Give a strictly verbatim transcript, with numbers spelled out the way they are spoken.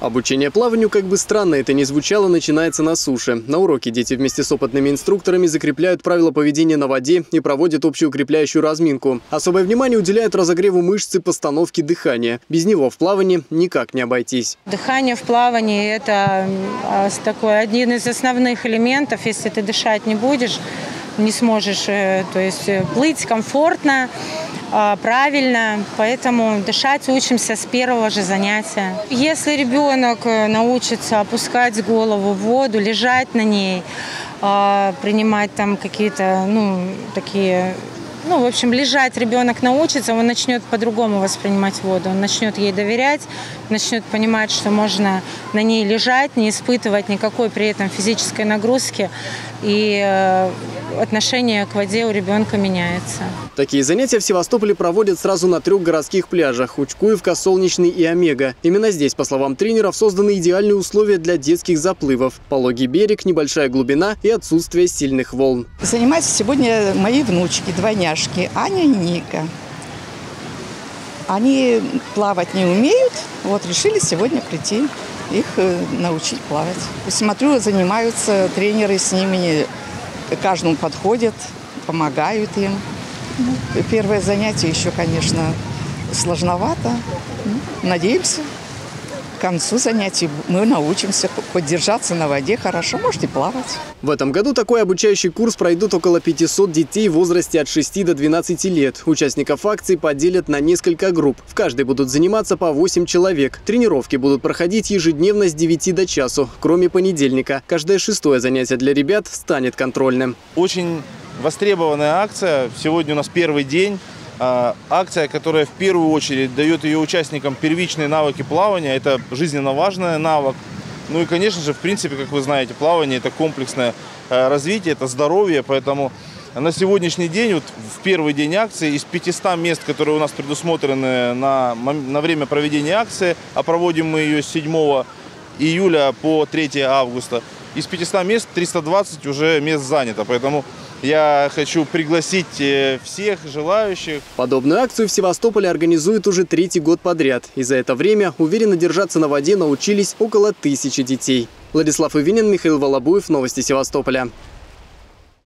Обучение плаванию, как бы странно это ни звучало, начинается на суше. На уроке дети вместе с опытными инструкторами закрепляют правила поведения на воде и проводят общеукрепляющую разминку. Особое внимание уделяют разогреву мышц и постановке дыхания. Без него в плавании никак не обойтись. Дыхание в плавании – это такой один из основных элементов. Если ты дышать не будешь, не сможешь, то есть плыть комфортно, правильно, поэтому дышать учимся с первого же занятия. Если ребенок научится опускать голову в воду, лежать на ней, принимать там какие-то, ну, такие, ну, в общем, лежать ребенок научится, он начнет по-другому воспринимать воду, он начнет ей доверять, начнет понимать, что можно на ней лежать, не испытывать никакой при этом физической нагрузки, и отношение к воде у ребенка меняется. Такие занятия в Севастополе проводят сразу на трех городских пляжах – Учкуевка, Солнечный и Омега. Именно здесь, по словам тренеров, созданы идеальные условия для детских заплывов. Пологий берег, небольшая глубина и отсутствие сильных волн. Занимаются сегодня мои внучки, двойняшки, Аня и Ника. Они плавать не умеют, вот решили сегодня прийти их научить плавать. Смотрю, занимаются тренеры с ними, каждому подходят, помогают им. Первое занятие еще, конечно, сложновато. Надеемся, к концу занятий мы научимся поддержаться на воде хорошо, может и плавать. В этом году такой обучающий курс пройдут около пятисот детей в возрасте от шести до двенадцати лет. Участников акции поделят на несколько групп. В каждой будут заниматься по восемь человек. Тренировки будут проходить ежедневно с девяти до часу, кроме понедельника. Каждое шестое занятие для ребят станет контрольным. Очень востребованная акция. Сегодня у нас первый день. Акция, которая в первую очередь дает ее участникам первичные навыки плавания. Это жизненно важный навык. Ну и, конечно же, в принципе, как вы знаете, плавание – это комплексное развитие, это здоровье. Поэтому на сегодняшний день, вот в первый день акции, из пятисот мест, которые у нас предусмотрены на, на время проведения акции, а проводим мы ее с седьмого июля по третье августа, из пятисот мест триста двадцать уже мест занято. Поэтому я хочу пригласить всех желающих. Подобную акцию в Севастополе организуют уже третий год подряд. И за это время уверенно держаться на воде научились около тысячи детей. Владислав Ивинин, Михаил Волобуев. Новости Севастополя.